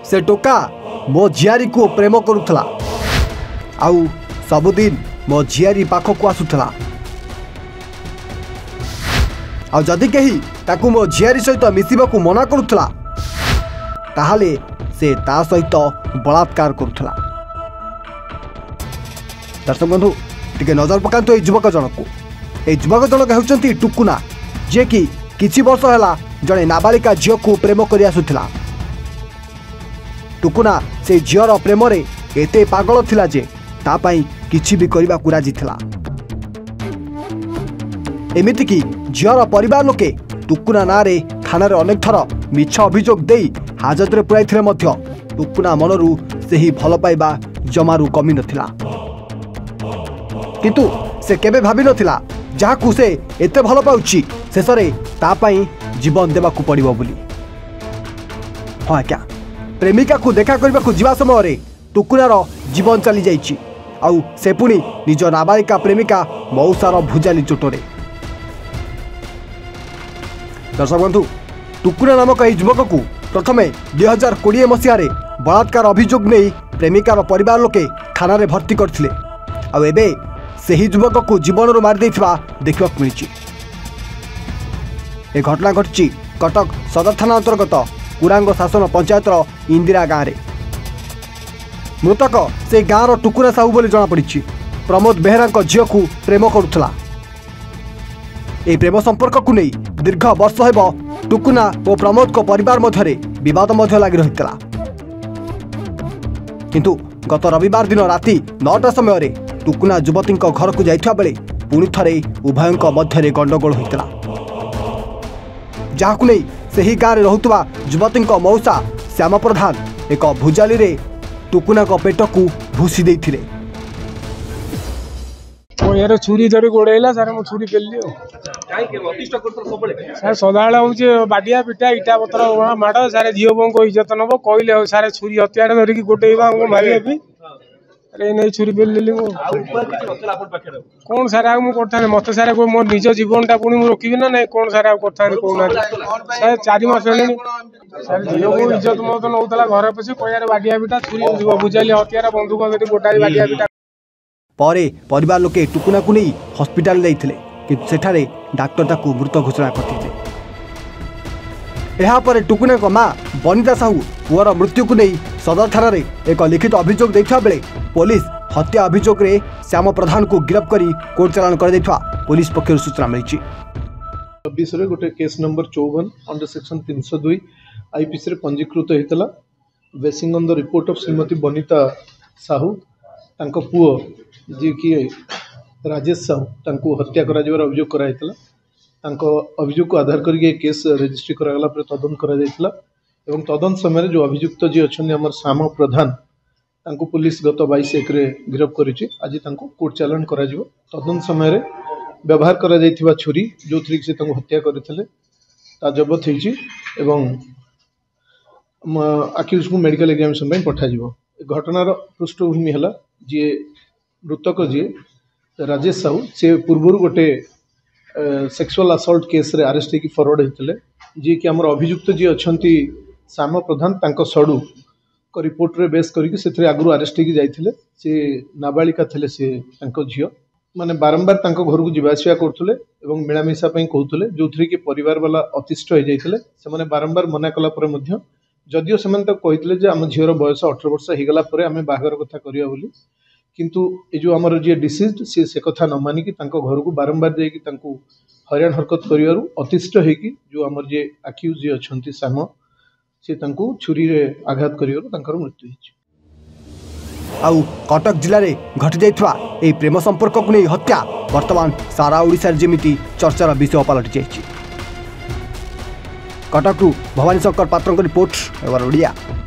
से टोका मो झियारी को प्रेम करुथला आउ सबुदिन मो झियारी पाखक आसुथला आ जदि कहीं ताकू मो झियारी सहित मिसिबाकू मना करुथला ताहाले से ता सहित बलात्कार करुथला। दर्शक बंधु टिके नजर पकांतु ए युवक जनक जनक होउचंती टुकुना जे कि किछि वर्ष हैला जणे नाबालिका झियो को प्रेम करि आसुथला। टुकुना से झियर प्रेम रे एते पागल थिला जे ता पई किछि भी करबा को राजी थिला। एमिति कि झियर परिवार लोके टुकुना नारे थाना रे अनेक थर मिछ अभियोग देई हाजत रे पुराइथिले मध्य टुकुना मनरू सेही भल पाइबा जमारू कमी नथिला। किंतु से केबे भाबी नथिला जाहाकू से एते भल पाउची शेषरे ता पई जीवन देबाकू पड़िबो बोली। हाँ क्या प्रेमिका को देखा करबा को जीवा समय रे टुकुनार जीवन चली जाइची आउ से पुणी निज नाबालिका प्रेमिका मौसार भुजाली चोटरे। दर्शक बंधु टुकुना नामक यह युवक को प्रथमे 2020 मसीह बलात्कार अभियोग नहीं प्रेमिकार परिवार लोके थाना रे भर्ती करथिले आउ एबे सही युवक को जीवन मारी देथिबा देखा मिली। ए घटना घटी कटक सदर थाना अंतर्गत कुरांग शासन पंचायतर इंदिरा गाँव में। मृतक से गाँवर टुकुना साहू बोली जमापड़ी प्रमोद बेहरा झील को प्रेम करुला। ए प्रेम संपर्क को नहीं दीर्घ वर्ष हेब टुकुना और प्रमोद को परिवार मध्य विवाद लगी रही। किंतु गत रविवार दिन राति 9टा समय टुकुना युवती घर को जाइथिबा बेले पुणी थरे उभयों मध्य गंडगोल होता जहां नहीं सही गाँव में रहुवा युवती मौसा श्याम प्रधान एक भुजाली रे टुकुना को पेट को भूसी देथिले। यार छुरी धरी गोड़ेला सारे मो छुरी पेली सारे सदाबले हूँ बाडिया पिटा इटा पतर माड़ सारे झील बों को इज्जत नब कहले सारे छुरी हथियार धरिकी गोटेवा मारे भी अरे नहीं छुरी पेली कौन सारे आगे मुझे मत सारे मो निज जीवनटा पुणी मुझे रोकबी ना नहीं कौन सारे कहना सारे 4 मास सारे झील को इज्जत मत नौला घर पशी कह बाडिया पिटा छुरी बुझाली हथियार बंधुक गोटाई बाडिया पिटा परे परिवार लोके टुकुना को नहीं हॉस्पिटल जाइथिले किंतु सेठारे डाक्टर ताकू मृत घोषणा करथिले। एहा परे टुकुना को मां बनिता साहू पुअर मृत्यु को नहीं सदर थाना रे एक लिखित अभियोग दैथा बेले पुलिस हत्या अभियोग रे श्याम प्रधान को गिरफ्त करी कोर्ट चालान कर दैथा पुलिस पक्षर सूचना मिली। 26 रे गोटे case number 54 under section 302 IPC रे पंजीकृत हेतला basing on the report of Shrimati Banita Sahu तांको पुओ जी कि राजेश साहू तांको हत्या करा जबार अभियोग करा हेतला तांको अभियोग को आधार करके केस रजिस्ट्री करागला पर तदंत करा जायतला एवं तदंत समय जो अभियुक्त जी अच्छे हमर श्याम प्रधान तांको पुलिस गत 22/1 रे गिरफ्त करिछि। आज तांको कोर्ट चालान करा जिवो। तदंत समय रे व्यवहार करा जायथिबा छुरी जो थ्रिक से तांको हत्या करथिले ता जब्त होइछि एवं अक्यूज को मेडिकल एग्जामिनेशन पे पठा जिवो। घटनार पृष्ठभूमि है जी मृतक जी राजेश साहू से पूर्वर गोटे सेक्सुअल असल्ट केस रे अरेस्ट होकर फरवर्ड होते जी कि आम अभियुक्त जी अच्छा श्याम प्रधान तांको सड़ू को रिपोर्ट रे बेस करके से आगु अरेस्ट होकर जाइए से नाबालिका थे से झील माने बारंबार तांको घर को जीवासिया करथुले एवं मिलामिशा कहते जो थी कि परिवार वाला अतिष्ठ हो जाते से बारंबार मना कला पर मध्य जदिओ से कहते आम झीर बयस 18 वर्ष होगला आम बाहर कथा करिया बोली किंतु ये जो आमर जी डिसीज से कथा न मानिकी घर को बारंबार जाकि हरियाण हरकत करिवारु अतिष्ठ होगी जो आमर जे अक्यूज जी अच्छा श्याम से छुरी रे आघात करिवारु मृत्यु होइछि। आउ कटक जिले में घटी जाइथवा ए प्रेम संपर्क को नहीं हत्या वर्तमान सारा ओडिशा जेमिति चर्चार विषय पलटि जाइछि। कटकरू भवानी शंकर पात्र रिपोर्ट एवर ओडिया।